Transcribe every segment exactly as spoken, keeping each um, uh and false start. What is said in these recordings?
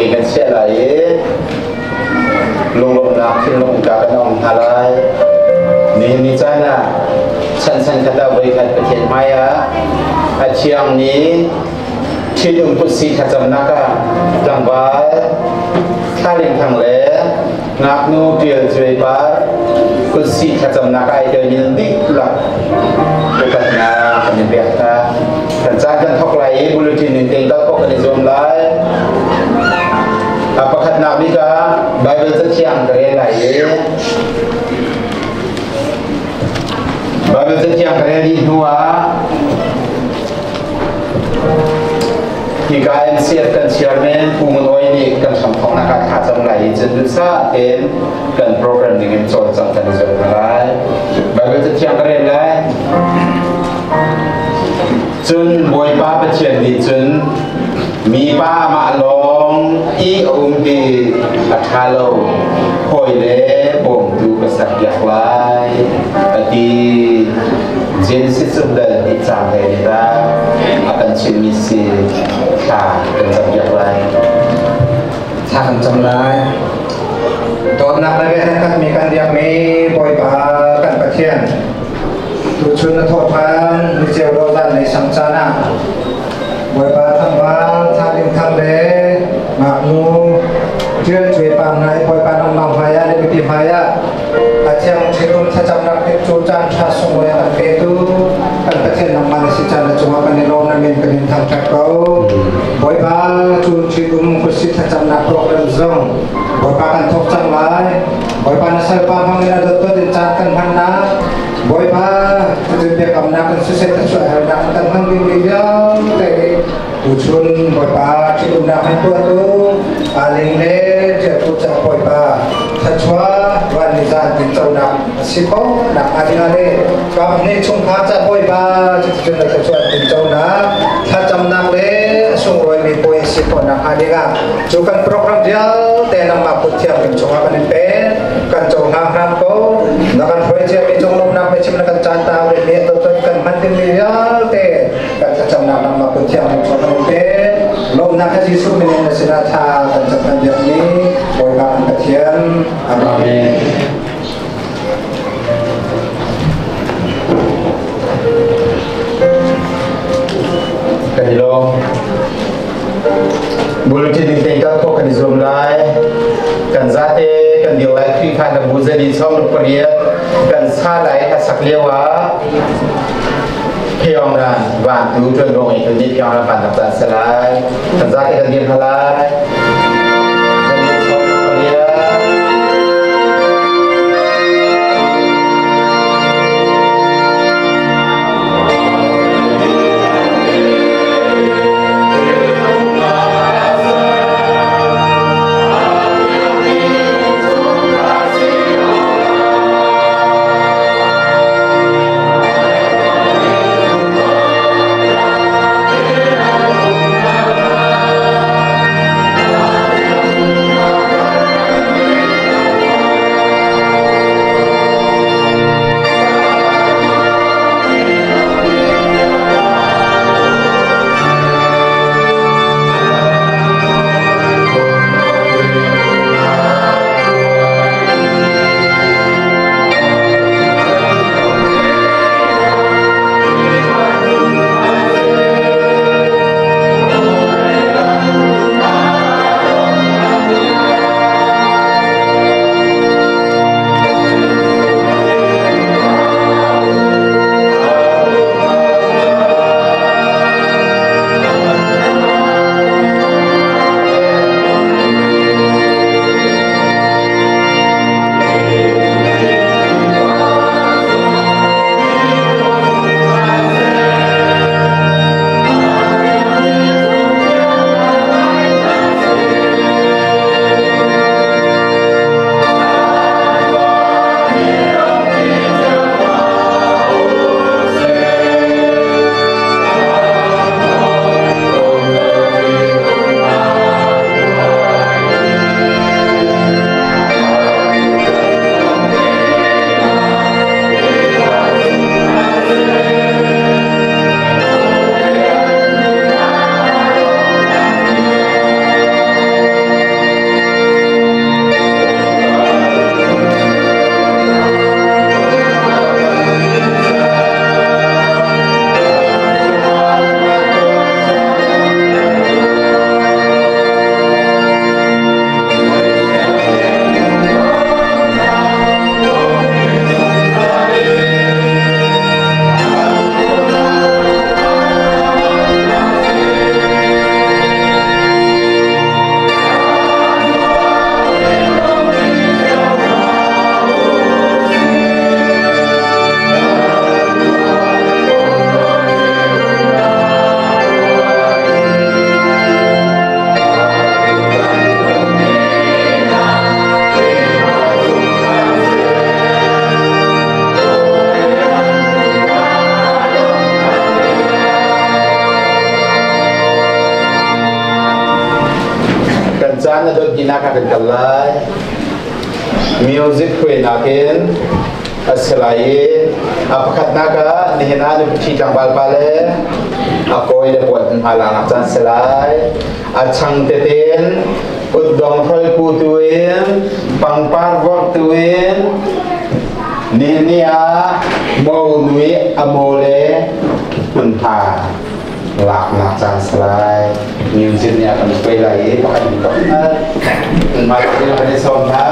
King kan sia lai lung lung nak tin lung ka kan ong halai ni ni chana chan chan kata boi khat pathian maya a chiang ni thilum pusi khacham naka tlangwal thaling thang le ngak nu tiel chui ba pusi khacham naka ai te ni dik la bukan na kan biasa kan cha kan thok lai bulletin ni teng da ko kan zom lai apa khat nak ni ka Bible sa chiang kare lai Bible sa chiang kare di dua jika M C F kan chairman pumunoi ni kan samthong nak khat jam lai jen sa ten kan program dengan chol chang kan zom lai Bible sa chiang kare lai chun boy pa pa chen ni chun mi pa ma long i um di athalo hoi le bom tu ka sak yak lai ati Genesis of the itang kai ta akan chin mi si ta kan sak yak lai ta kan cham lai ton nak lagi kan mi kan dia mi boy pa kan pa chen tu chun na thot pan ni cheu ro dan nei sam chana boy pa tham wang tha lim tham le mak nu chưa chui pam nai boy pa nong nong phaya le bi phaya a chang thilum tha cham nak te chu chan tha sung we an pe tu kan pa chen nam man si chan la chuma kan ni rom na men kan tham thak ko boy pa chu thilum ko si tha cham nak program zong boy pa kan thok chang lai boy pa na sal pa hang ina dot to din chan kan han na boy pa tu dia kam na kan suset su har na kan hang bi bi yang te tujuan boy pa thilum na han tu tu aling le je tu cha boy pa thachwa wan ni za tin chau na si ko na aling ale kam ne chung kha cha boy pa chu na thachwa tin chau na tha cham na le sung roi mi boy si ko na alinga chu kan program dia te na ma pu thiam kin chung kan pe kan chau na ram ko na kan phoi che mi chung lom na pe chim na kan chan ta le le to to kan man tin mi ya te kan tha cham na ma pu thiam kin chung kan pe lom na ka jisu mi ne sina tha kan cham na dia ni boy ba kan pathian amen hello bulletin ini tinggal kok kan zoom lai kan zate kan dia lai free fire buza di som Korea kan sa lai ha sak lewa hiong ran wan tu tuan rong itu ni hiong ran pan tak salai kan zate kan dia halai Amen. na dot ginakakan kalay music ko inakin asalay apakat naga nihinalo chitang balpale ako ile buat halang akan selai acang teten udong hol putuin pangpar waktuin ninia mau nui amole punta lak nak cang selai music ni akan play lagi pakai dikonat mari kita akan disomha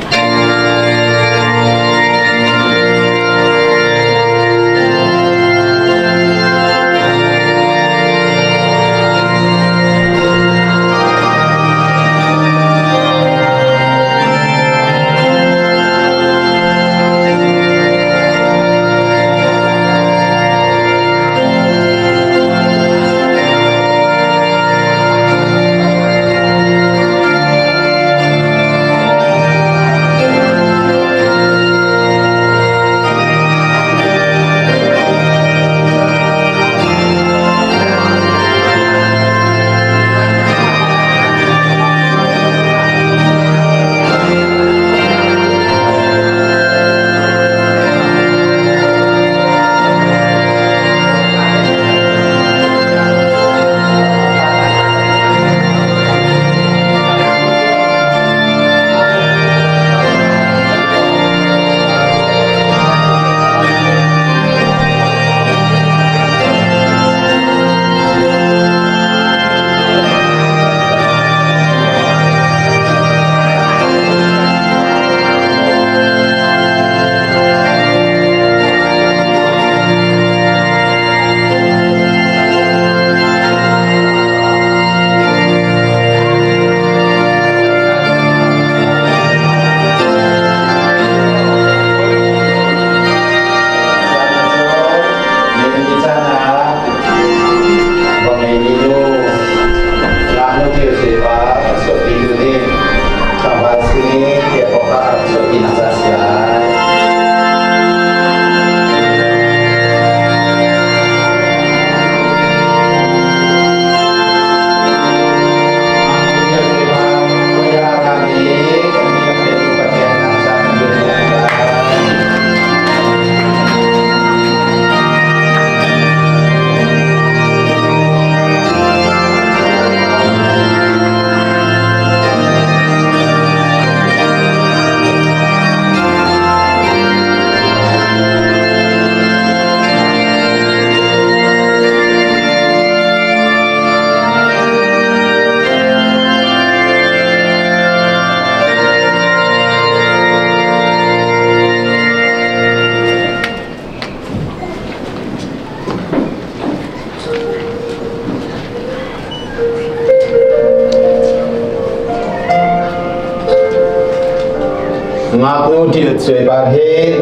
ngaknu diut sui barhe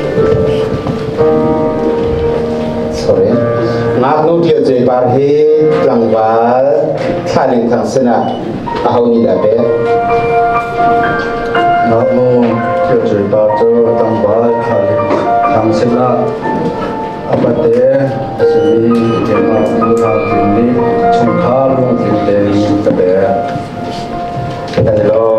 sorry ngaknu diut sui barhe langwal thaling thang sena ahau ni dabe ngaknu diut sui barhe langwal thaling thang sena abate sini jema mutha tinni chungkha lu tinte ni tabe hello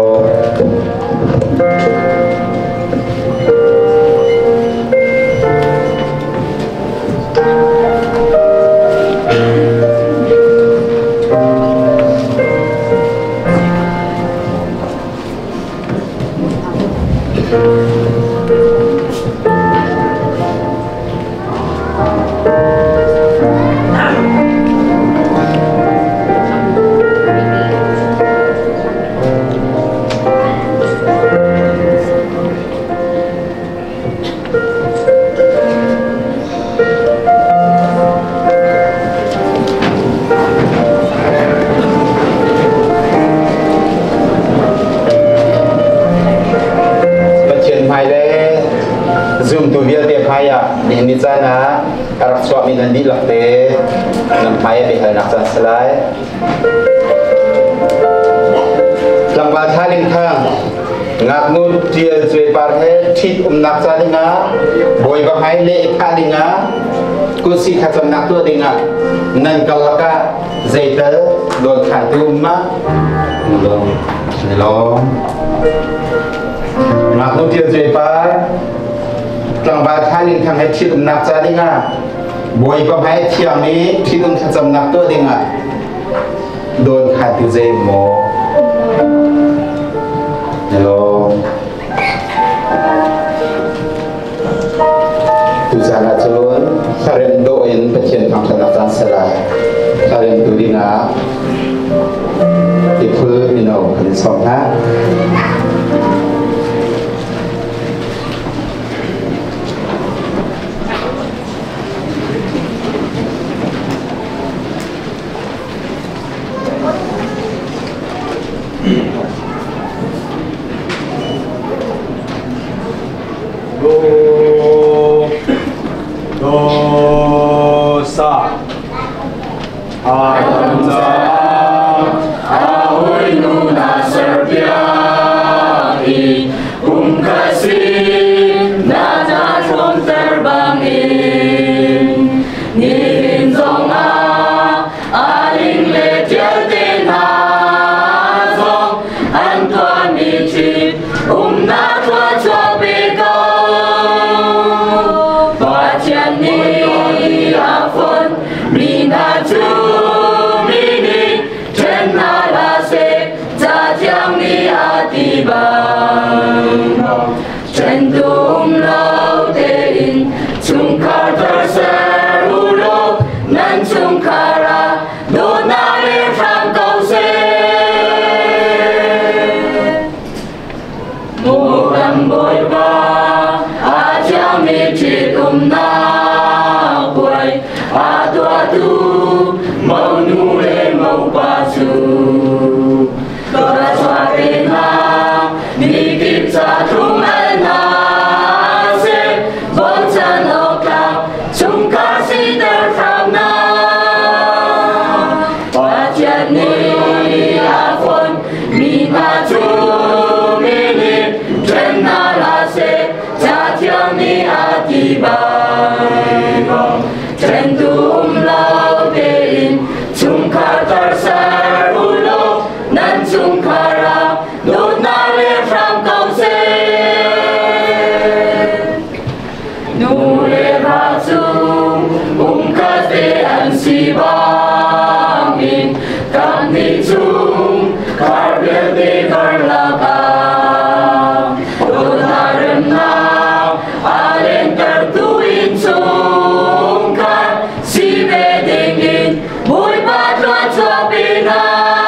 ini sana Arab suami dan di lakte nampai behal naksan selai langwal thaling thang ngaknu dia zwe parhe thit um naksa linga boy ba hai le khalinga kursi kacam nak tu dengar nan kalaka zaiter don kantu ma long long nak tu dia zepa tang ba thalin thang hai thil nak cha dengar boy pa hai thiam ni thil kacam nak tu dengar don kantu zai mo long tu sana culun karen doin pecien kang tanatan selai karen tu dinga ipu ino kan somna dosa Anta Ahoy Nuna Serbiai Um kasih Nada Tron terbangin Nihin zonga Aling le tiel tin hazong Antuan michit Um na tua tua bego Bacian ni afon Mina tu mini Tena lase Jajang ni hati bang Centum lau tein Cungkar terserulo Nan cungkara Donare frangkau se Muram boy ba Aja michit um na Kuai Atu atu Mau nule mau pasu Kota suapin ha Nikip satu menase Boncan oka Cungkar si terframna Wajan ni afon Mina tu mini Tena lase Jatiang ni atibai Centum lau tein Cungkar terserulo Nan cungkara Donale frangkau se Nule rasung Ungkas de ansi bangin Kami cung Karbiel de berlakang Donaren na Alen tertuin cungkar Si bedingin Bui patron suapina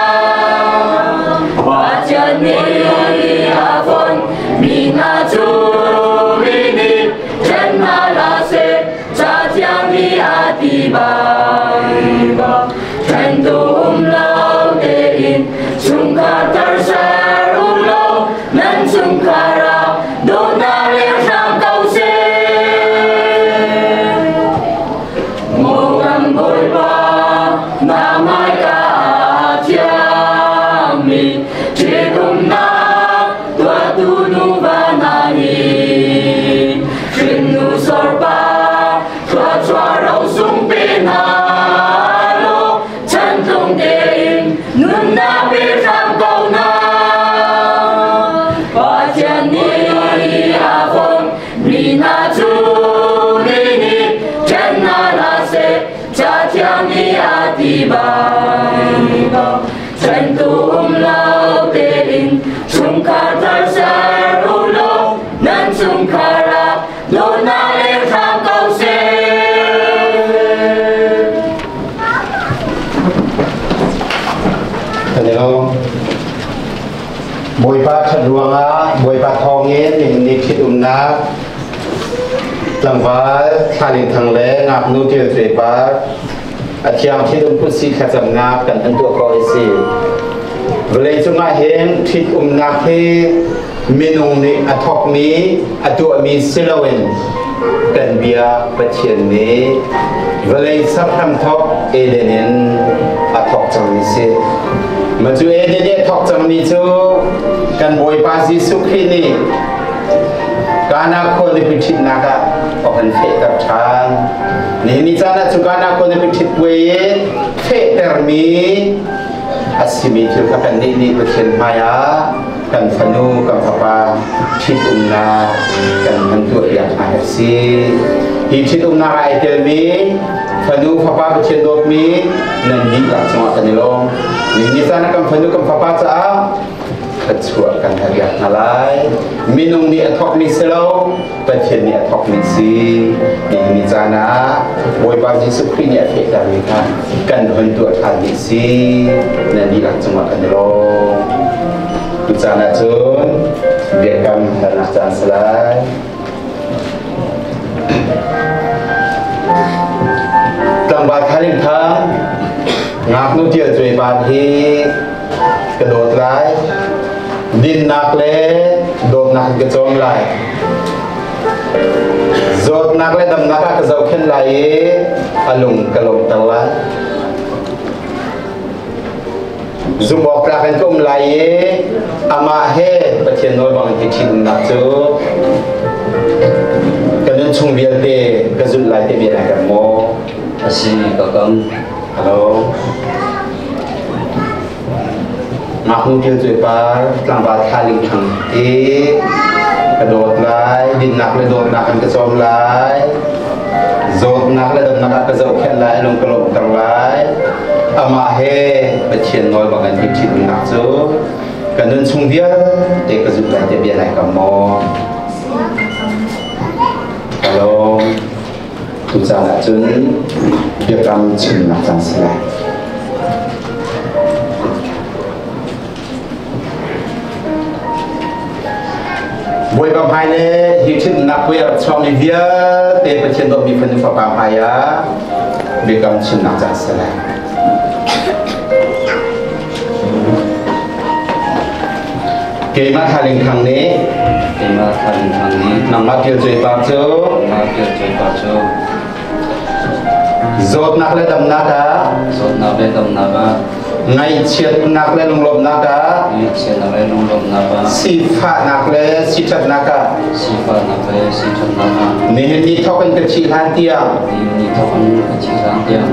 Wajan ni afon Mina tu mini Tena lase Jajang ni atibai Centum lau tein Cungkar terserulo Nan cungkara Donale frangkau se Muram boy ba Namai ka atiami Cidum na Tua tunu banahi Krinu sorpa Tua tua rau sung pinalo Centung tein Nun na pirangkau na Wajan ni afon Mina tu mini Tena lase Jatiang ni atibai Centum lau tein Cungkar terserulo Nan cungkara Donale frangkau se Hello boy pa thadruanga boy pa thongin ning nikit umna Langwal Thalin thang le ngap nu til trepa Atiang thidum pusi khacham ngap kan antu ko isi Velai chunga hen thit umna he minung ni athok ni atu ami silawen kan bia pachien ni Velai sapham thok edenen athok chang ni se Maju edenen thok chang ni chu kan boy pa Jesu Christ ni kana ko ni pichit naka ออกเป็นเฟตกับทางนี่นิจานะจุกานาคนเป็นทิศเวเฟตแต่มีอาศิมีถือกับเป็นนี่นี่เป็นเช่นมายากันฟนูกับพปาทิศอุณากันมันตัวอย่างไอซีที่ทิศอุณาไอเตมีฟนูพปาเป็นเช่นโดมีนั่นนี่หลักจังหวะกันนี่ลงนี่นิจานะกับฟนูกับพปาจะ kecuakan hariat nalai minum ni atok ni selo patien ni atok ni si ni ni jana boy ba Yesus Kristus ni afek dari kan kan untuk hal ni si nan di lang cuma kan lo jana chun biarkan tanah jan selai tambah kali thang ngap nu dia jui ban hi กระโดดไล่ดินนักเล่โดดนักกระโจมไล่โดดนักเล่ดำนักกระโจมขึ้นไล่อลุงกระโลงตะวันซุ่มบอกปลาเป็นกุ้มไล่อามาเฮประเทศโน้นบางทีชินนักจูกันนั้นชุ่มเบียร์เดกระจุดไล่ที่เบียร์ไหนกันโมอาชีพก็กังฮัลโหลมาคุณเที่ยวจุยปาหลังบาดคาลิงทังเอกระโดดไล่ดินหนักเลยโดดหนักกันกระโจมไล่โดดหนักเลยดำหนักกระโจมแค่ไล่ลงกระโหลกตั้งไล่อามาเฮไปเชียนน้อยบางกันที่ชิดหนักจูกันนั้นชุ่มเบียเด็กกระจุกไล่จะเบียร์ไหนกับมอฮัลโหลทุกท่านจุนเบียร์กำชิมหนักจังสิเลยบวยกับไฮเล่ฮิชินนักเวรชอมีเวียเตปเชนโดมีพันธุ์ฝากไฮยาเบียกชินนักจังสลายเกมาทาลิงทางนี้เกมาทาลิงทางนี้นำมาเกี่ยวใจปากโจมาเกี่ยวใจปากโจโจดนักเล่ดำนักะโจดนักเล่ดำนักะไงเชียดนักเล่ลงลมนักะไงเชียดนักเล่ลงลมนักะสีฟ้านักเล่สีชัดนักะสีฟ้านักเล่สีชัดนักะนี่นี่ทอกันกระชีหันเตียงนี่นี่ทอกันกระชีหันเตียง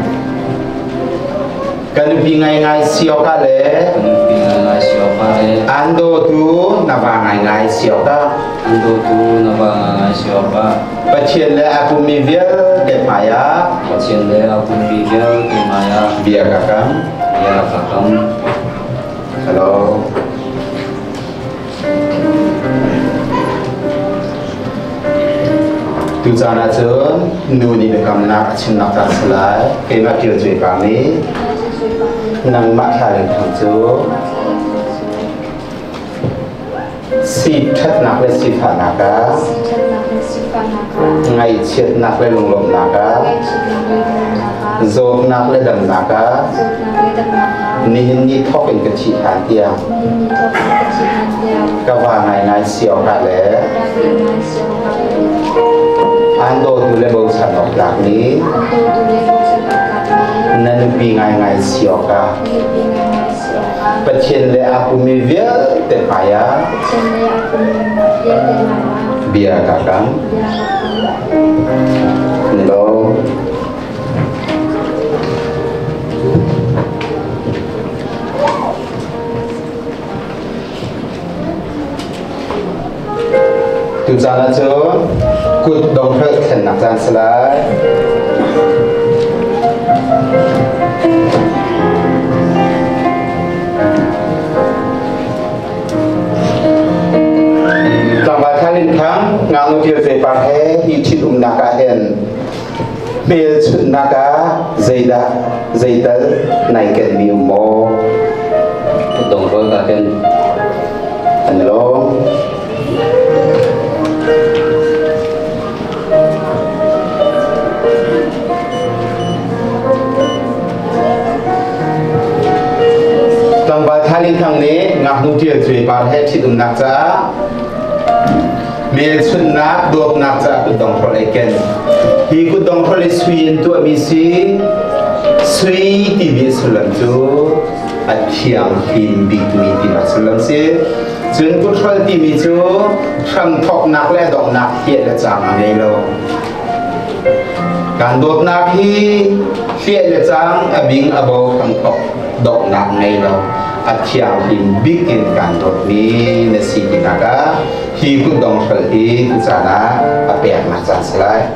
กันปีไงไงเสียวกะเล่กันปีไงไงเสียวกะเล่อันโดตูนับว่าไงไงเสียวกะอันโดตูนับว่าไงไงเสียวกะปัจเจียนเล่akuมีเวียเก็บมายาปัจเจียนเล่akuมีเวียเก็บมายาเบียกับกันYa kakak, halo. Tu jangan aja, nuni bekam nak cina nak selai. Kema kira cuy kami, nang mak hari tu. Sifat nak le sifat nakah, ngai ciat nak le longlom nakah, zon nak le dam nakah, ni ni thokเป็นกระชีหันเตียงก็ว่าไงไงเสียวกันเลยอันโดดูเลเบลฉันออกจากนี้นั่นปีไงไงเสียวกันประเทศเลยakuมีเวียแต่ไปอ่ะเบียร์กันกันนี่เราtu jangan aja kut dongkrak kena jangan selai tambah kali kang ngalu dia sepahe hidup umnaka hen bel naka zaida zaidal naikan biumo dongkrak kan halo tambah kali kang ni ngaku dia sepahe hidup umnakaเมลชุนนักดวงนักจะกุดองพลอยกันฮีกุดองพลอยสวีนตัวมีสีสวีที่มีสุลันจูอัดเทียงพิมบิกมีที่มาสุลันสีจนกุดพลอยที่มีจูช่างทอกนักและดองนักเทียดจางอะไรโลการโดดนักที่เสียจะจังอบิงอโบทั้งตกดอกนักไงเราอาเชียงบินบิ๊กเกินการโดดนี้ในสิ่งที่นักที่คุณดองเปิดที่คุณสานะอาเปียกมาจัดสลาย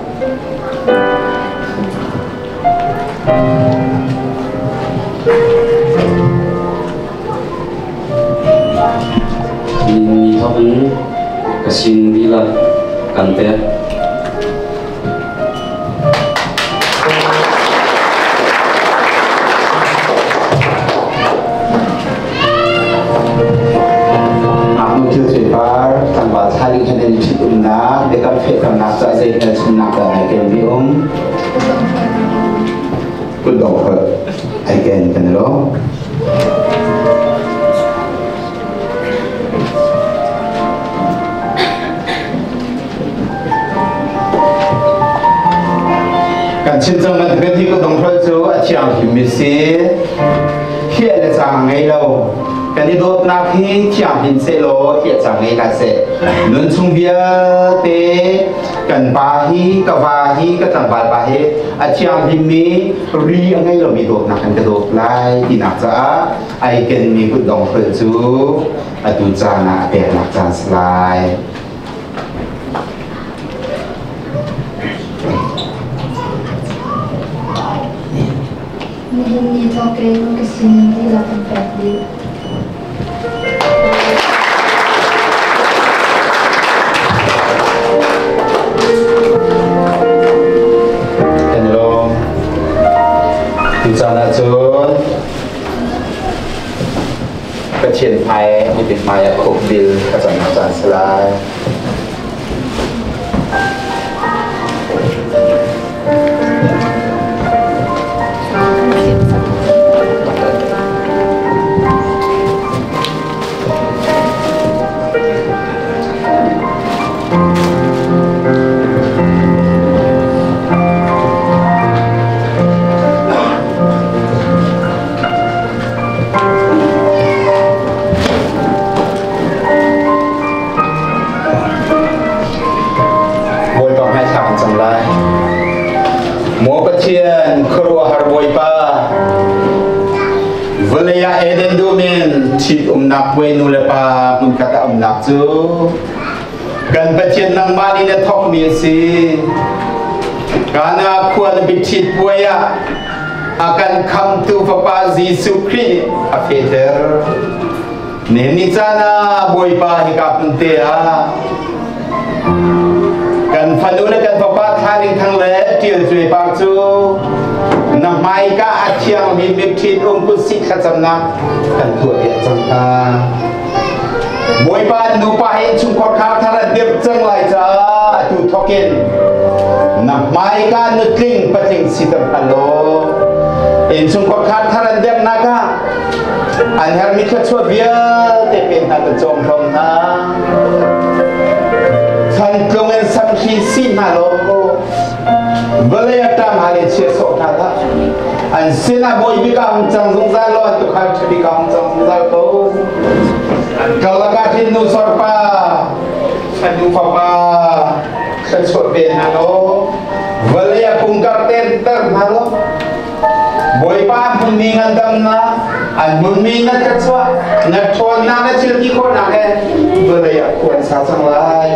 มีทบนี้กสินดีละกันเตะ tanpa saling hendak diunah dekat fikir nafsu saya dan sunnah dan agen bium kudong per agen kan lo kan cinta dengan ganti kudong per tu aciang humisi hiat le sang ngai loกันที่โดดนักที่เที่ยงพินเซโลเที่ยจังในกาเซนุนชุงเบียเตกันปาฮีกวาฮีก็จังบาลปาฮีอาเที่ยงพินมีรีอะไรเรามีโดดนักกันกระโดดไล่ที่นักจ้าไอเกนมีกุดดองเปิดจูอดูจานาเปียนักจานสไลนี่นี่ทอกเกนก็สิ่งที่เราเป็นแบบนี้จานาจูนกระเทียนไผ่มีเป็นไม้ขบบิลกระจังจานสลายที่อุมนักเวนุเลปาคุณคาตาอุมนักจูกันประเทศนังมาลีเนี่ยทอกมีสิการอาควรบิชิตป่วยอาการคำตูฟปาจีสุครีอาเฟเตอร์เนนิจานาบอยปาฮิกับเตียกันฟันดูและกันฟปาทานิงทั้งเล่ที่จะช่วยปากจูนำไม้ก็อาเชียงมีบิชิตองคุสิขจำนักกันตัวเดียจังตาบอยปาดูปาเห็นชุมพรคาทาระเดียบจังไรจ้าตูทอกินนำไม้ก็นึกลิงปะจิงสิตพันโลเห็นชุมพรคาทาระเดียบนักอันเฮอร์มิทช่วยเบียเตเป็นนักจงพงนะท่านกลงเงินสัมพีสินาโลเวลาตามหาเรื่องเชื่อสอนท่านอันเสนาบอยบิกาหุ่นจังสงสารลอยตุขัดบิกาหุ่นจังสงสารโตkalau kaki nu sorpa sadu papa sesot ben halo velia pungkar tenter halo boy pa munmingan damna an munmingan katswa na thon na na chilki ko na ke velia kuan sa sang lai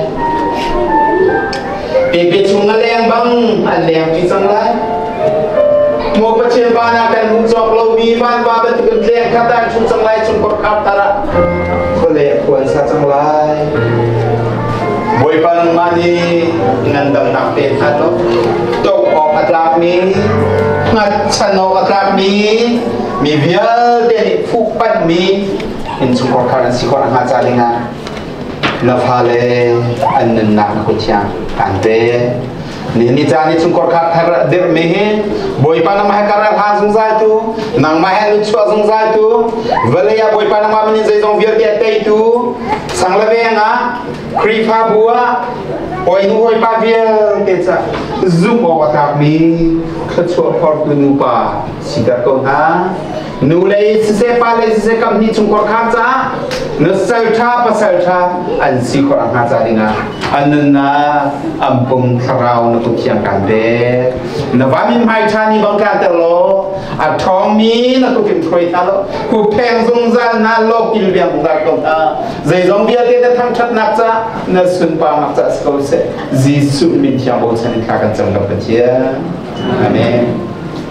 pipi chung leng bang an leng pi sang lai mo pa chen ba na kan mu chok lo mi ban ba ba tu leng khata chung sang lai chung ko kap tara boleh kuan sa sang lai boy pan mani ngandam nak pe halo tok ok atlak mi ngat chano atlak mi mi vial de fu pan mi in chung ko kan si ko na cha linga la phale an nak ko chiang kan te ni ni jani chung ko khat thar der me he boy pa na ma kar ha sung sai tu nang ma he lu chua sung sai tu vele ya boy pa na ma ni zai zong vier dia te tu sang la ve nga kri pha bua boy nu boy pa vier te cha zoom o ta mi khat chua phor tu nu pa si ta ko ha nu le se pa le se kam ni chung ko khat cha Nusalta pasalta an si korang ngajaringa anna ampung tharau na tukiang kambe nawami mai thani bangkan telo athong mi na tukim throi talo ku pheng zungzal na lo kil biang bungka kota zai zong bia te ta thang that nak cha na sun pa mak cha skol se jisu min thiam bo chan kha kan chang ka pachia amen.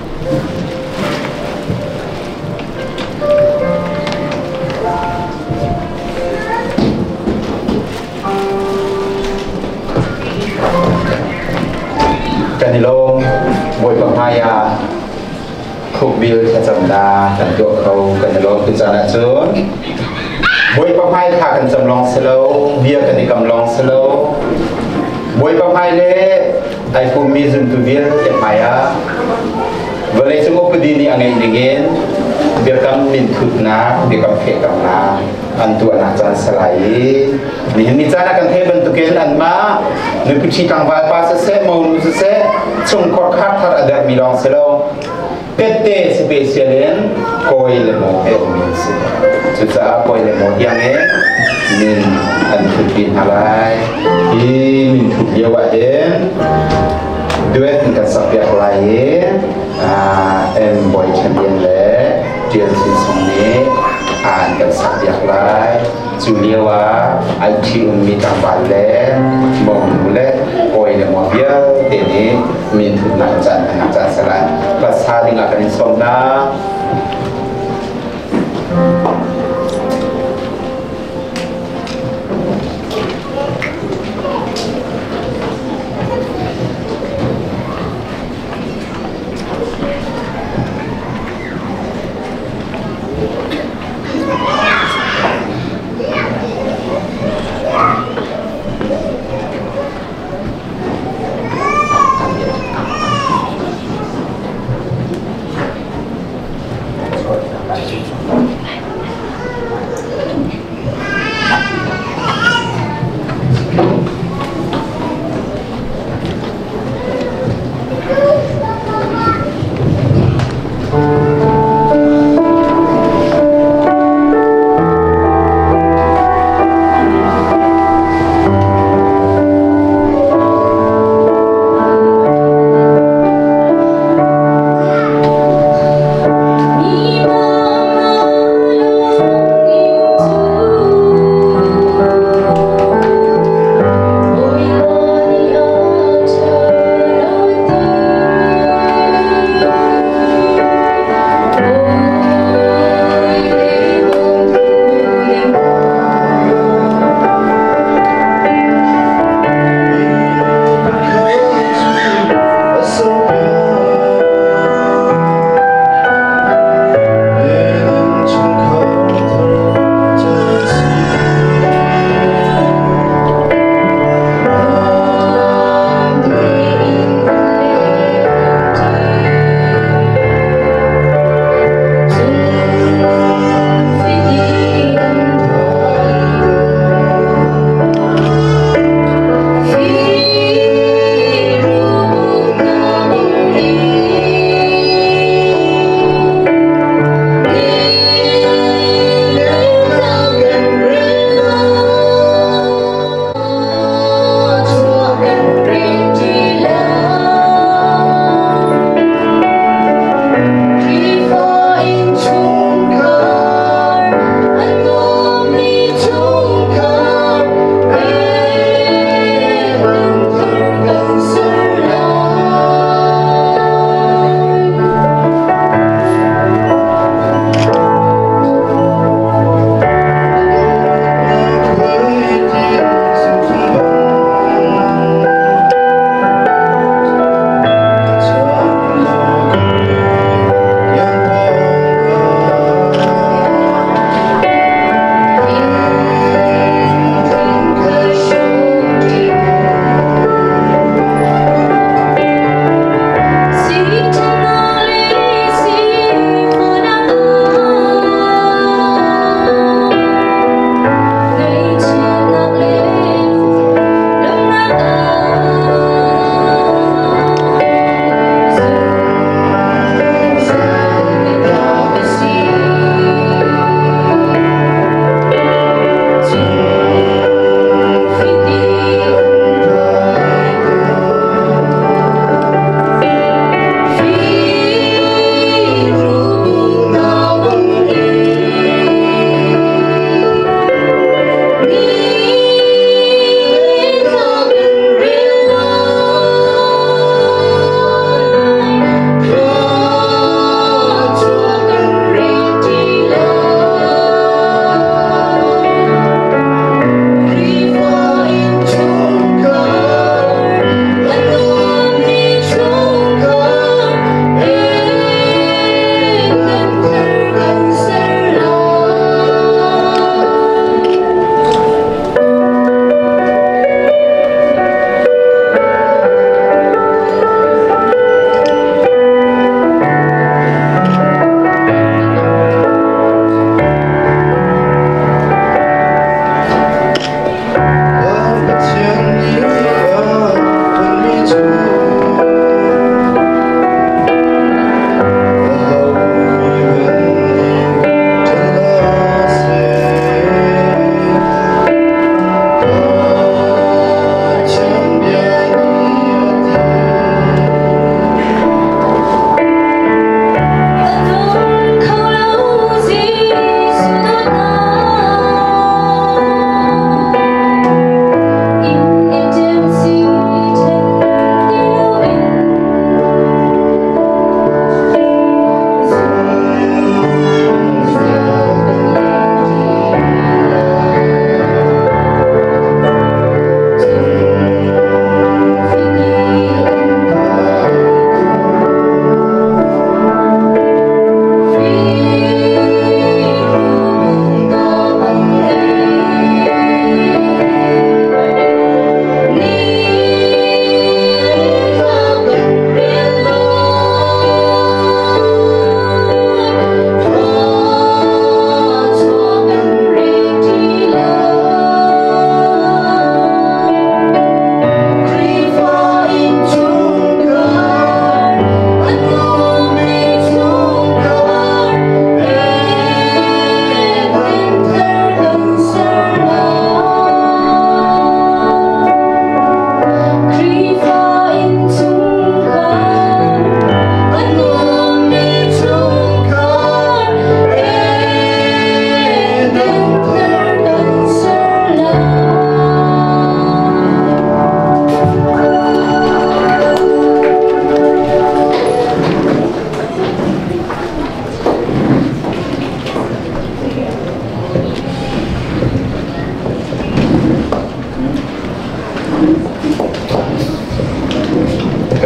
Kanilong boy pamaya khúc bill cha cham da kan do khâu kanilong tu cha na chun boy pamai kha kan cham long selo bia kan ikam long selo boy pamai le ai fu mi zum tu bill te maya vale sungo pedi ni angai dingen biar kam min thutna biar kam phe kam na antu anak chan salai ni ni chana kan the bentuken anma ni puchi tang wa pa se mo nu se chung kor khat thar adar mi long selo pete specialen koi le mo e min se chu cha koi le mo yang e min an thut bin halai i min thut dia wa den duet kan sapyak lai em boy champion le tiel sin song ni an kan sapyak lai Julia ai chi um mi tang ba le mong le oi le mo bia te ni min thut na chan na chan salan pa sa ding akan som na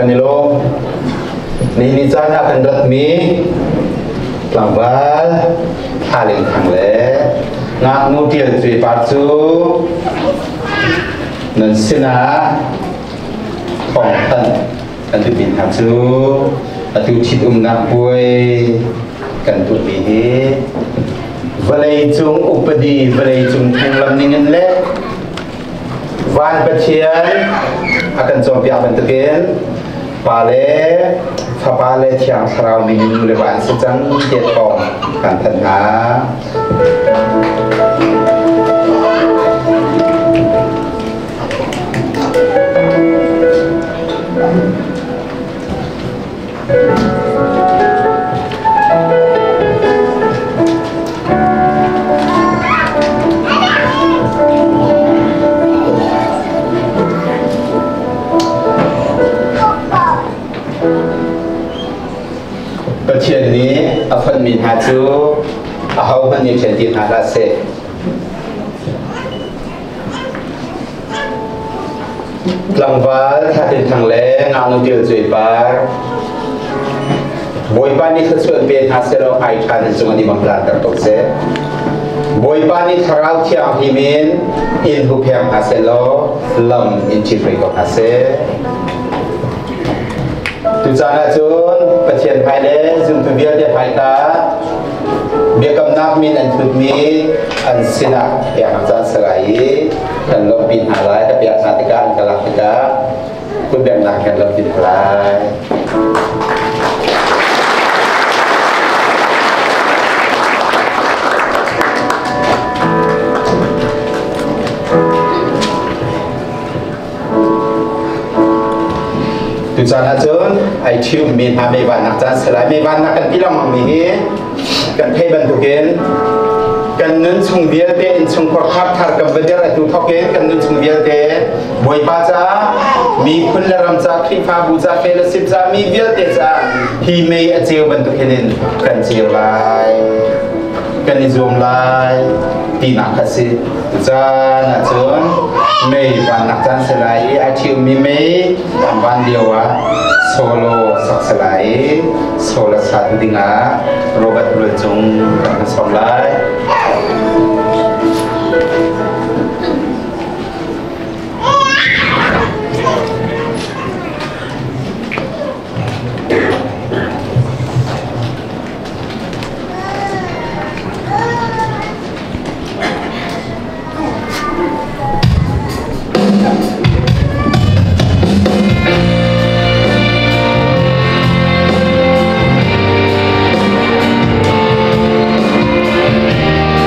kanilo ni ni jana kan ratmi lambal haling thangle ngak ngutil tri parchu nan sina khong tan kan tu bin hachu atu chit um nak puai kan tu bi hi valai chung upadi valai chung thanglam ningen le van pathian akan zompia bentukin pale pale tiang sarau ningen le van sejang jet tong kan thanha Percian ni afan min hatu ahau man yang cantik hara se langwal hatin thang le ngau tiu zui par boy pan ni khsuan be hasero ai than sunga ni bangla tar tok se boy pan ni tharau thiam himin in hu phem haselo lam in chifri ko hase tu sana chun pathian phai le zum tu bia de phai ta bia kam nak min an thut mi an sina ya ham san sarai kan lo pin halai ta bia satika an kalak tika ku bem nak kan lo pin halai tu sana chun ai thiu min ha me van nak chan sarai me van nak kan pilong mang mi hi kan thei ban tu gen kan nun chung bia te in chung khor khap thar kam bejar tu thoken kan nun chung bia te boi pa cha mi khun la ram cha khri pha bu cha fe la sip cha mi bia te cha hi me a cheu ban tu kenin kan cheu lai kan ni zoom lai ti nak khasi cha na chun me van nak chan sarai ai thiu mi me am van dio wa solo sak sarai solo sat dinga Robert Lui Chung kan som lai Hãy subscribe cho kênh Ghiền Mì Gõ để không bỏ lỡ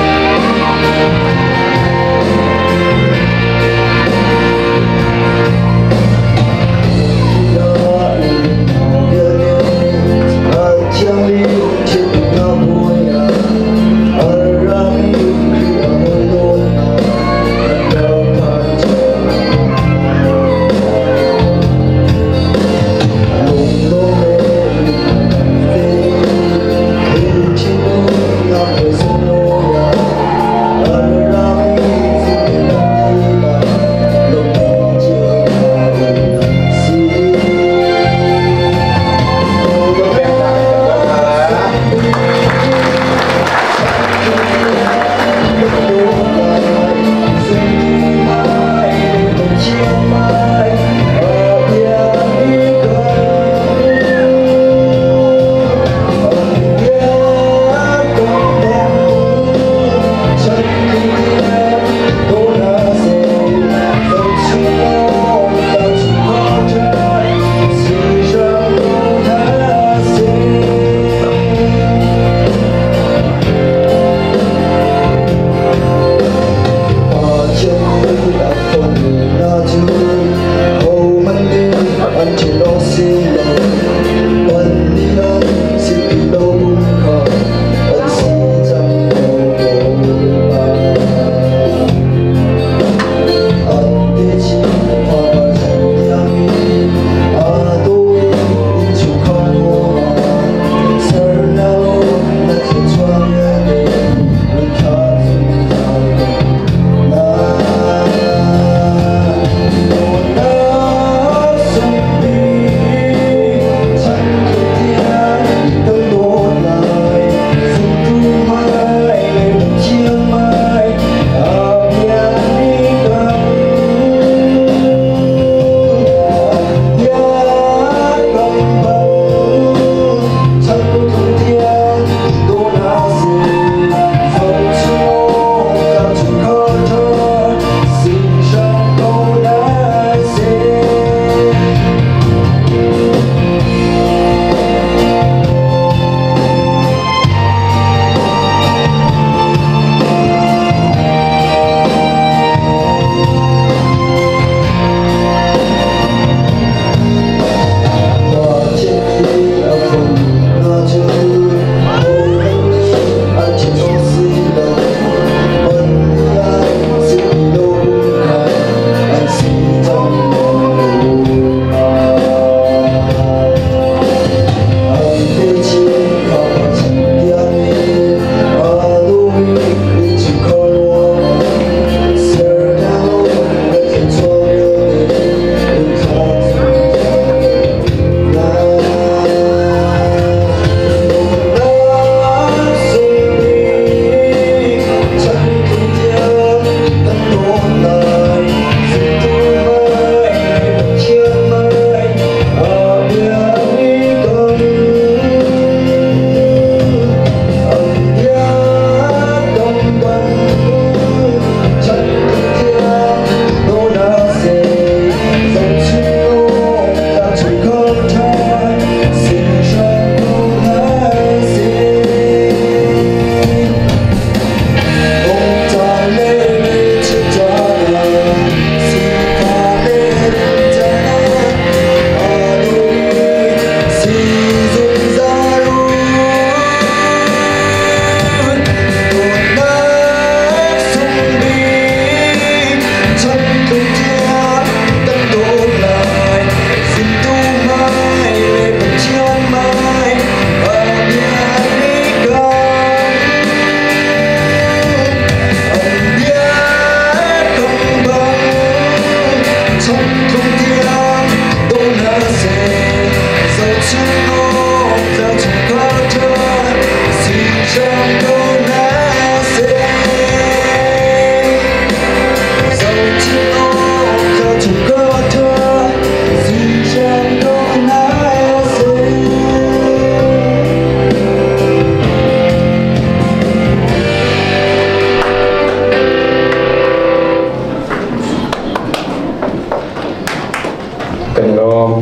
Shalom.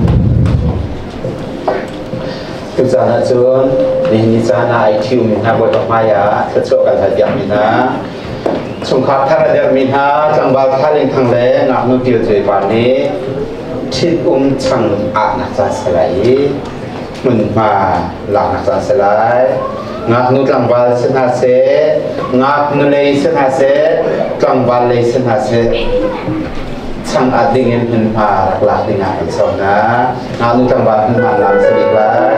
Tu sana chun ni ni sana ai thiu min ha boy pa maya cha chu kan ha yang min ha chung khat thar der min ha chang bal thaling thang le ngak nu tiu chei pa ni thit um chang a na cha salai mun ma la na cha salai ngak nu tlang bal sen ha se ngak nu lei sen ha se tlang bal lei sen ha se chang a ding en hin pa la ding a so na ngak nu tlang bal hin ma lam se dik lai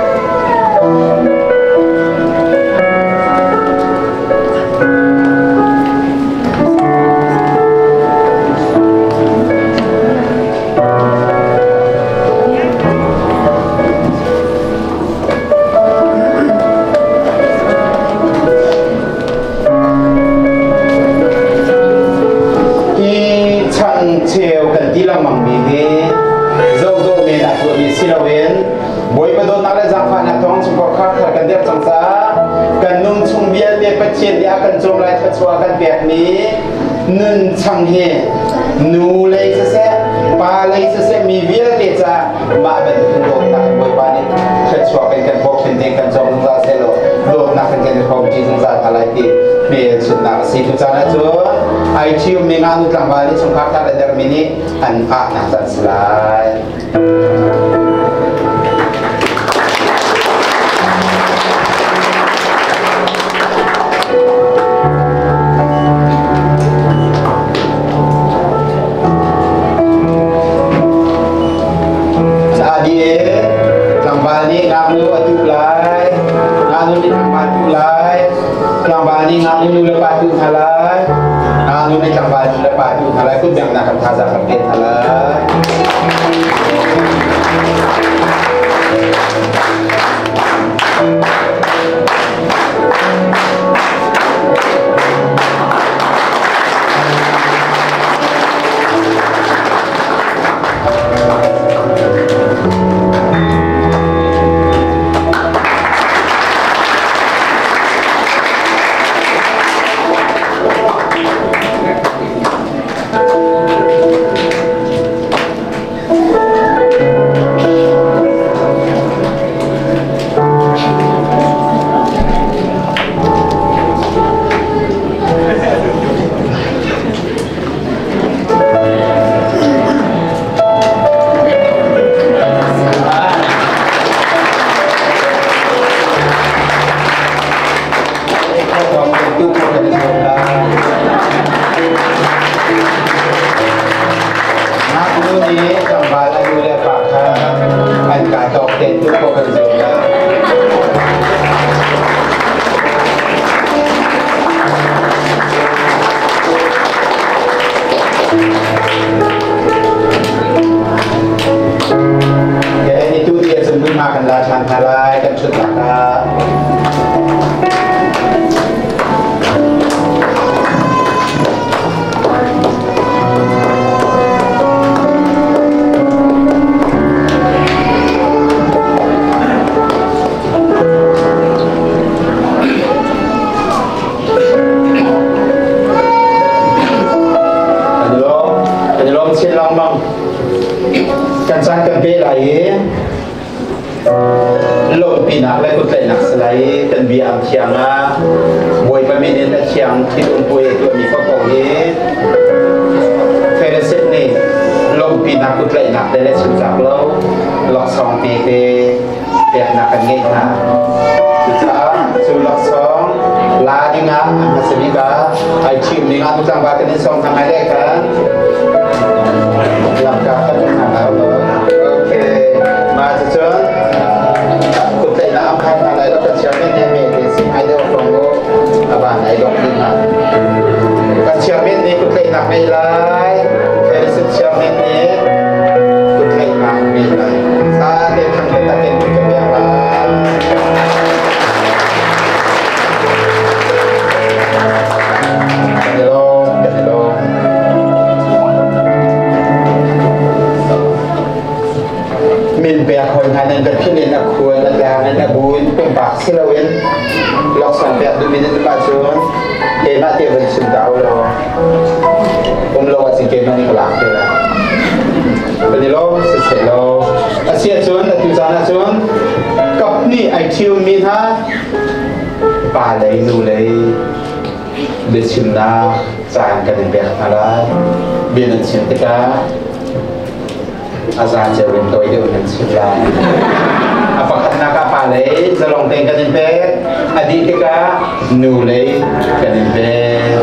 chiều cần tí lòng bằng mình đi dâu dâu mình đã tuổi mình xin lỗi bồi bắt đầu nói là giang phản là thong chúng có khác là cần tiếp trong xã cần nung chung biên để phát triển để cần trông lại thật xóa cần việc ní nâng chẳng hề nụ lấy sẽ sẽ ba lấy sẽ sẽ mi viết để ra mà vẫn không đột tại bồi ba đi thật xóa cần cần bốc cần để cần trông ra sẽ lộ đột nạc cần cần không chỉ chúng ta thà lại thì về chuyện nào xin chúng ta đã chúa ai chiêu mình ăn được làm bài đi trong các ta đã mình đi ăn phạt nạc dẫn slide làm bài đi ngang nu atu lai ngang nu đi làm bài tu lai làm bài đi ngang nu lepas tu halai ngang nu đi làm bài lepas tu halai pun jangan nak kata sakit halai เป็นโลเสร็จแล้วอาเซียชวนตุจานาชวนกับนี่ไอทิวมีท่าป่าเลยนูเลยเดือดชิมนาจานกันเป็นแบบอะไรเบียนชิมตะกาอาจารย์จะเป็นตัวเดียวกันชิมลายอาฟังคณะกาป่าเลยจะลองเต็งกันเป็นแบบอดีตตะกานูเลยกันเป็นแบบ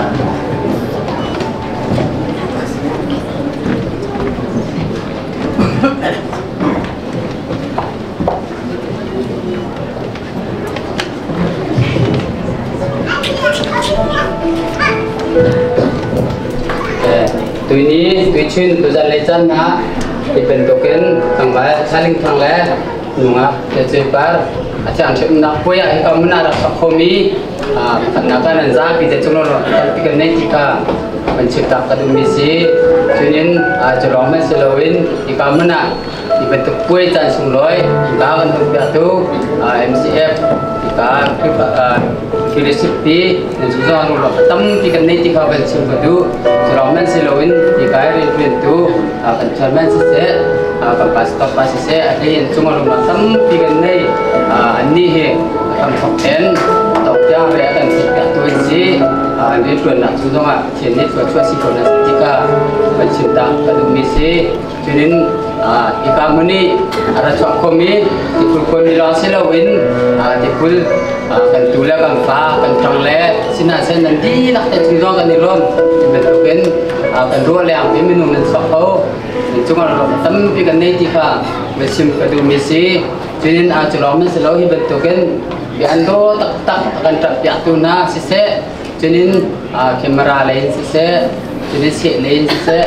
ตัวนี้ตัวชื่นตัวจันเลยจันนะที่เป็นตัวเกินทางบ้านชาลิงทางแหล่หนุ่มอ่ะจะเจอปาร์อาจารย์เชื่อมนักป่วยให้เขามันน่ารักสักคนมีอ่าขณะการนั้นจะพิจารณาเราที่กันในที่ก็มันชื่อตักกระดุมมิซีชื่อนี้อาจจะร้องไม่เสลวินที่เขามันน่ะที่เป็นตัวป่วยจันสุ่มร้อยที่เขาเป็นตัวแบบตัวอ่า เอ็ม ซี เอฟ ที่เขาคืออ่าคือเรซิปีdan susah orang tam tikan ni tika ben sembadu selamen selawin tika rin pintu akan cerman sese akan pas top pas sese ada yang cuma orang tam tikan ni ani he akan fakten tok yang re akan tiga tu si ni tuan nak susah sini tuan tuan si tuan tika ben cinta kadu misi jenin tika muni ada cok komi tikul komi lang selawin tikul kan tulah kan fa kan trangle sina sen nanti nak terjumpa kan di rom bentukin kan dua yang minum dan sokau cuma tam pikan ni tika mesim kadu misi jenin aculomen selalu bentukin biando tak tak akan terpiak tuna sise jenin kamera lain sise jenin si lain sise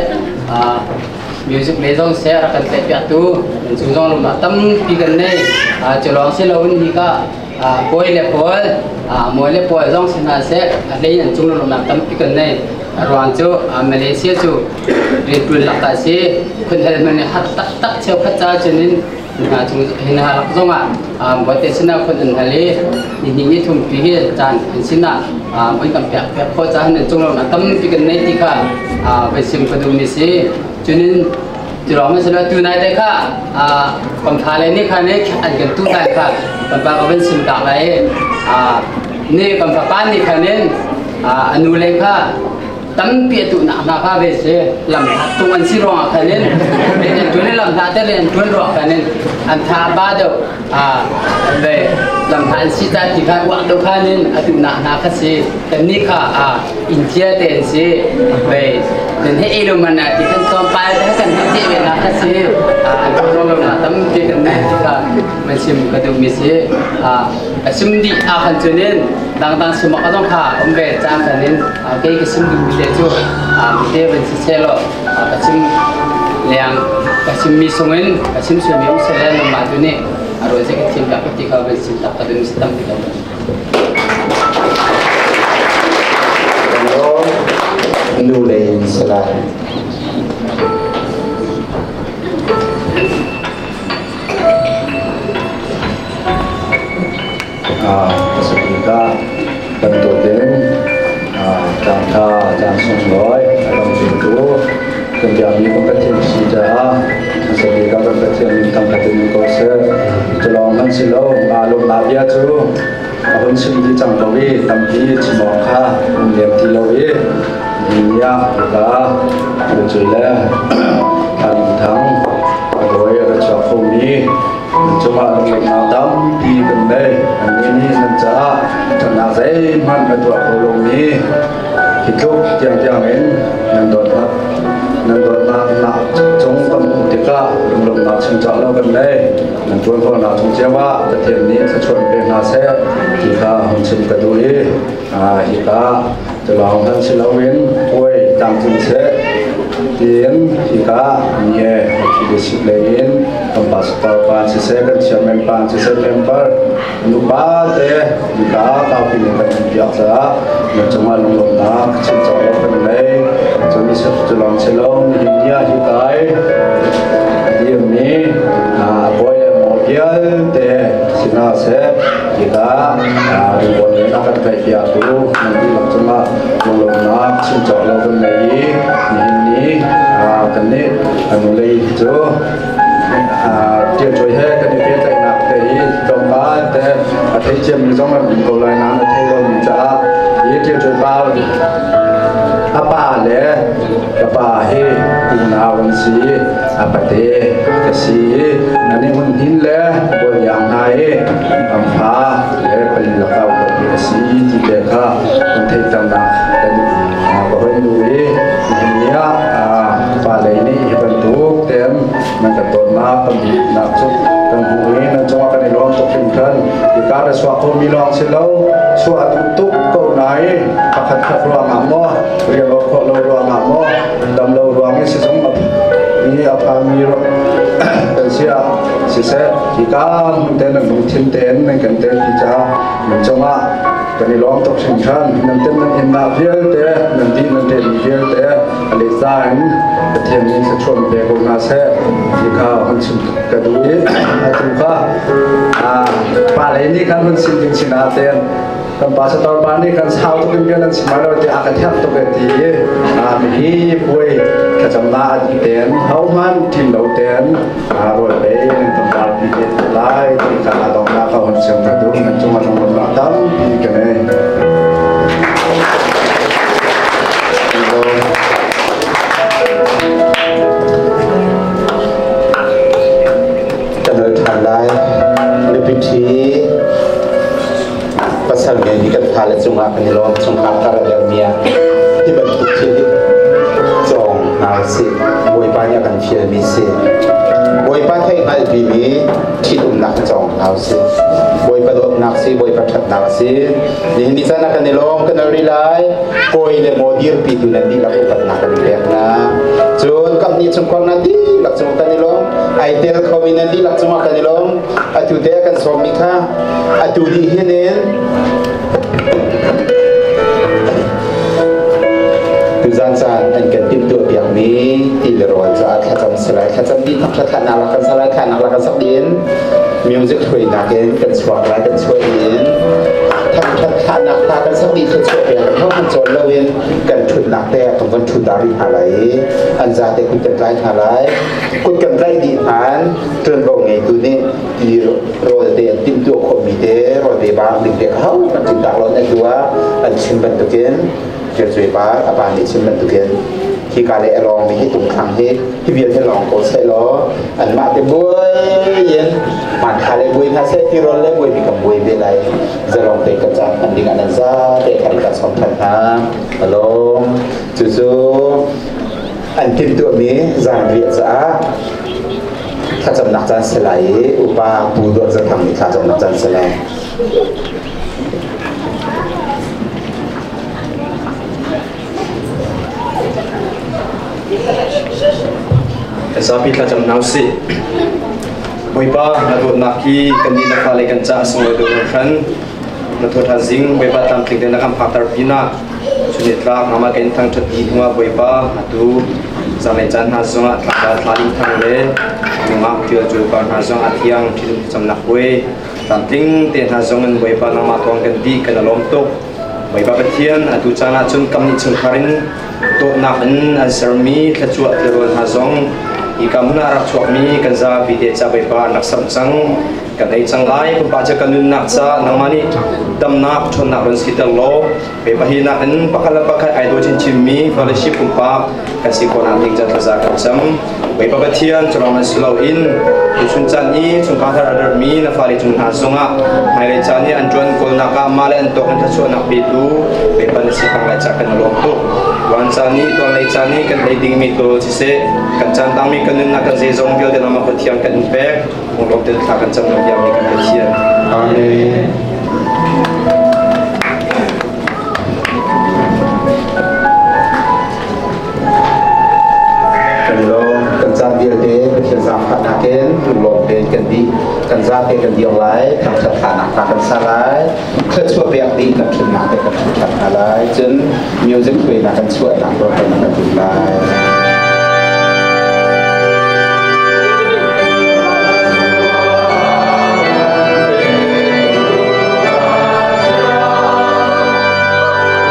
music lain saya akan terpiak tu dan susah lumah tam pikan ni aculong selalu nika poi le poi moi le poi zong sina se le yan chung lo nam tam pikan nei ron chu Malaysia chu rin tun lak ta si khun hel man hat tak tak cheu khacha chunin na chung hina lak zong a bo te sina khun an hali ni ni ni thum pi hi chan sina moi kam pyak pyak pho cha han chung lo nam tam pikan nei ti kha be sim padu mi si chuninจุดเราไม่สนุกตัวไหนได้ค่ะความท้าเลยนี่ค่ะนี่อันกันตู้ได้ค่ะความป้าก็เป็นสิ่งต่างไรนี่ความป้านี่ค่ะนี่อนุเลค่ะตั้งเปียตุหนักนะคะเบสลำตัวอันสิรองค่ะนี่เป็นตัวนี้ลำท้าแต่เรียนตัวรองค่ะนี่อันท้าบ้าเดียวเบสลำท้าสิตาที่ค่ะวัดดูค่ะนี่อันตุหนักนะคะสิแต่นี่ค่ะอินเดียเต็นสิเบสdan hei lu mana kita sampai dah kan hei bena kasih kalau nak tapi kan kita masih kadu misi asim di akan jenin tang-tang semua orang kah umbe jang kanin kei kesim du bile tu bile benci selo asim liang asim misungin asim suami usai nama tu ni harus saya kesim tak ketika benci tak kadu misi tam kita นูเลยสลายสติกาเป็นตัวเด่นจางท่าจางส่งร้อยอารมณ์จิตตัวกันอย่างนี้ก็เป็นสิ่งที่จะสติกาเป็นสิ่งที่ทำให้ตัวนี้ก็เสียจะลองมันสิโลอารมณ์นาเบียจูคนสิ่งที่จังเราวิทำที่ชิมองค่าเรียนที่เราวิยินยาก็จุดแรกการทั้งโดยเราชอบคนนี้จะมาลงมาดำปีกันเลยอันนี้นี่มันจะขนาดไหนมันเป็นตัวคนลงนี้คิดทุกอย่างอย่างเห็นนั่นโดนครับนั่นโดนมาหนักจงต้องติดกล้าลงลงมาชิงจับเรากันเลยนั่นชวนพวกเราจงเชื่อว่าจะเทียมนี้จะชวนเป็นนาเซ่ที่ข้าชิมกระดูกอ่าที่ข้าจะลองทั้งชิลาวินป่วยตามจุดเสเตียนที่ก้าเนี่ยที่ดิสิเลนคำพัสตอปานสิเซกันเชื่อมเป็นปานสิเซเมมเบอร์นุบาเตที่ก้าก้าวพิจารณาที่อักษรมันจะมาลงลงนักชิดจอเป็นเลยจะมีสักจะลองเชลล์หินยาที่ก้าเดี๋ยวนี้ป่วยหมดเยอะเตสินาเซที่ก้าบนนักการไปเที่ยวดูมันที่เราจะมาลงลงนักชิดจอเราเป็นเลยนี่นี่กันนี้ anu lei itu dia joy he kan dia tak nak teh domba teh teh jam zong kalau nak teh lo minta dia dia joy bal apa le apa he inawan si apa teh kasi nani mun hin le bol yang hai ampa le pelakau kasi tidak ka teh tambah dan bahwa ini dia pada ini bentuk tem mengatakan apa maksud temui dan cuma kan ilmu untuk tinggal jika ada suatu milang silau suatu tutup kau naik akan keluar nama dia lokal luar nama dalam luarnya sesungguh ini apa mirip Asia sisa jika mungkin mungkin ten mungkin ten kita mencuma kan ilmu untuk tinggal nanti nanti nafiel deh nanti nanti nafiel deh alisan tiap ini sesuatu berbeza nasi jika hancur kedua atau ah pada ini kan hancur di sini ten kan pasal tahun ini kan sahut kemudian semalam dia akan tiap tu berarti ah ini boleh kecamatan ten hauman tim laut ten ah boleh tempat bikin lain jika ada orang kau hancur kedua cuma nomor belakang ini kena lebih pasal yang kita hal cuma penilaian cuma kata dia dibentuk jadi jong nasi boy banyak kan film isi boy pakai hal bini tidak nak jong nasi boy pada nasi boy pada nasi di di sana kan ilong kena relay boy le modir pitu nanti lakukan nak kerana Jun kami cuma nanti laksung kan ilong Aitel kami nanti laksung kan ilong atu dia kan suami kah atu dihinin tujuan ankan pintu yang ni tileron saat kacam selai kacam di tak kacam nalakan selai kan nalakan sakdin music hui nakin kan suara kan suainทำทัดทานักตากันสักดีช่วยๆเพราะมันจนละเว้นกันชุดหนักแต่ของคนชุดดาริอะไรอันจะแต่คุณกันไรอะไรคุณกันไรดีผ่านเตือนบอกไงตัวนี้ที่รอเดียนติมตัวคนมีเดรอเดียบางดึงเด็กเขามันจึงดักเราในตัวอันชิมบันตุเกนเจ้าช่วยป้าอาบานนี่ชิมบันตุเกนที่การเล่ลองมีให้ตุ่มขังให้ที่เบียร์ให้ลองโคใส่ล้ออันมาเต็มบุยเย็นมันคาเลบุยคาเซ่ที่ร้อนเล่บุยมีกับบุยเบลัยจะลองเตะกระจายอันดีกันนั่นซะเตะกันกับสองพันห้าฮัลโหลจู่ๆอันติมตัวนี้จางเรียจ้าถ้าจำนักจานสลายอุปาปูดจะทำนี่ถ้าจำนักจานสลาย Sapi kacam nasi, boipa nado naki kandi nakale kanca semua dolan, nado hazing boipa tampil dan nakam faktor pina, sunitlah nama kain tang ceti dua boipa nado zalejan hazonga tlaba tlaling tangle, nama tiada jual hazong atiang tiada macam nakwe, tampil ten hazongan boipa nama tuang kandi kena lomtok, boipa petian nado cana cun kami cengkarin, to nakan azarmi kecuali terus hazong. Ika muna arak cuak mi kan za bide ca bai pa nak sam chang kan ai chang lai pun pa cha kan nak cha nang mani dam nak thon nak ron sital lo be pa hi na kan pakala pakai ai do chin chim mi fellowship pun pa kan si ko nam ting ja za kan cham bai pa bathian chong slow in chun chan ni chung ka thar adar mi na fali chung ha zonga hai le chan ni an chon kol na ka ma le an to kan tha chu nak bi tu be pa ni si pang la cha kan lo tu wan chan ni to le chan ni kan le ding mi to chi se kan chan tang mi kan nak kan zong bil de nama ko tiang kan impact untuk de ta kan cham yang ni kan tiang amin kalau kan cham bil de kan sam khat naken lo de kan di kan za te kan diong lai kan chat khat nak kan salai ke chua biak di kan chun nak kan chat alai chen music we nak kan chua nak ro kan kan lai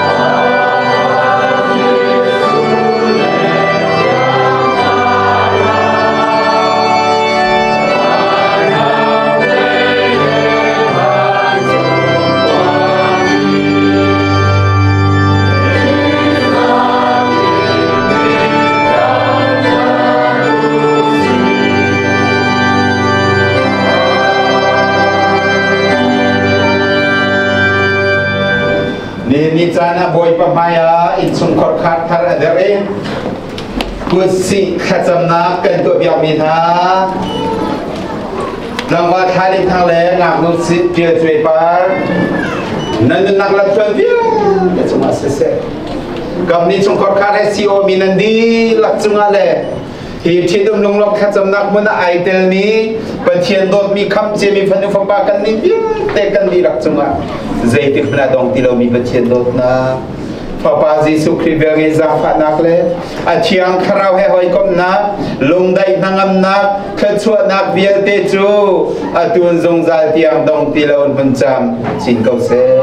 Hãy subscribe cho kênh Ghiền Mì Gõ để không bỏ lỡ ni chana boy pamaya in sung khor khat thar adare pusi khatamna kan to bia mi tha langwa thali thang le ngak nu sit pia chwe par nan nak la chon pia chuma se se kam ni sung khor khat he si o mi nan di lak chunga le hi thi dum long lok khatam nak mun ai tel ni pathian dot mi kham che mi phanu pham pa kan ni pia te kan di lak chunga zai ti khna dong ti lo mi pathian dot na Papa Jesu Christ về gia phạt nạc lệ à chiang kharao he hoi kom nạc lung dai nangam nạc khất chuột nạc viên tê chu à tuôn dòng dài tiang dong ti lôn vân cham xin cầu xe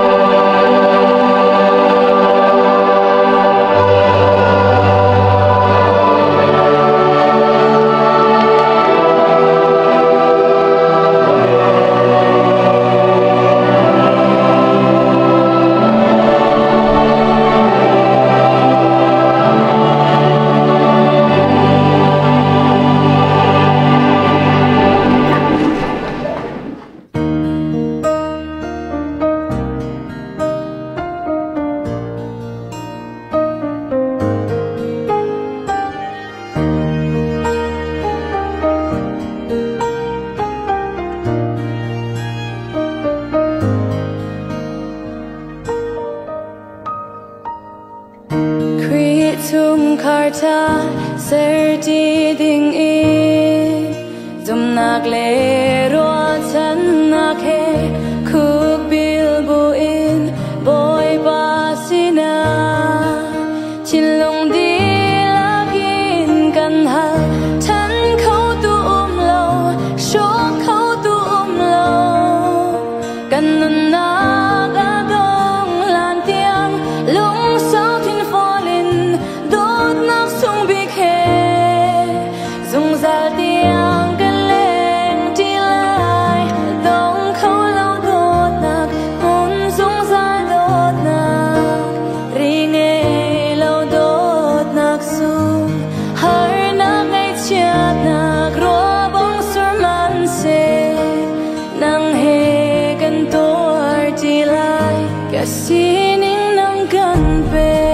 tum karta serti ding in zum nak le ro chan nak he khuk bil bu in boy pasina chin long di lagin kan ha chan khâu tu um lo sho khâu tu um lo kan nun na ga dong lan tiang lung sao thin falling đốt nóc sông bị khe dùng ra tiếng cơn lên đi lại đông khâu lâu đốt nạc hôn dùng ra đốt nạc ri nghe lâu đốt nạc sung har nạc ngay chiat nạc rùa bông sur man se nang he gần tối đi lại cả xin những nắng gần về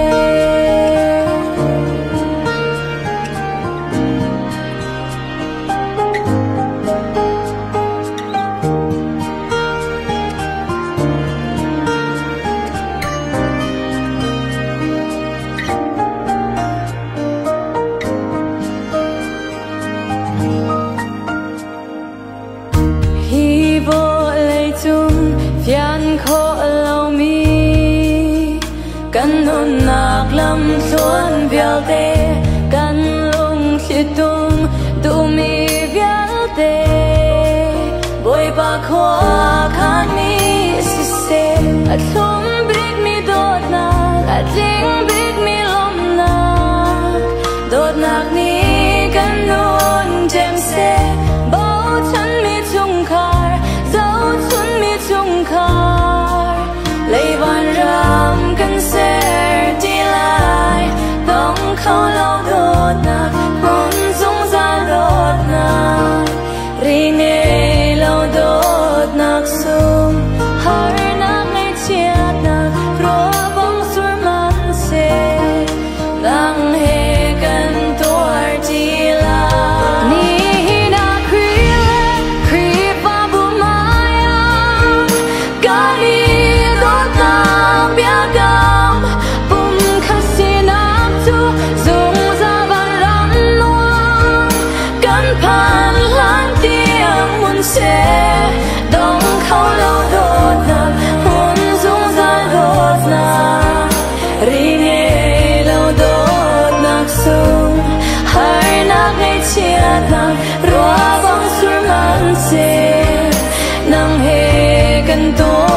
phian khổ lâu mi căn hôn nạc lâm xuân véo tê căn lung khi tung tu mi véo tê bôi ba khoa khát mi si se a thum big mi đốt nạc a ding big mi lom nạc đốt nạc ni căn hôn chem se bao chân mi chung khar dấu chân mi chung khar lấy van ram căn ser đi lại đông khâu lâu đốt nạc hôn dung ra đốt nạc ri nghe lâu đốt nạc sung har nạc ngay chiat nạc rùa bông sur man se nang he căn tuổi đi lại ni na khuya khuya ba bu maya kani đốt nạc bia gam bum khasi nạc tu dung ra van ram nuang căn pan lan tiếng mun se đông khâu lâu đốt nạc hôn dung ra đốt nạc ri nghe lâu đốt nạc sung har nạc ngay chiat nạc rùa bông sur man se nang he căn tu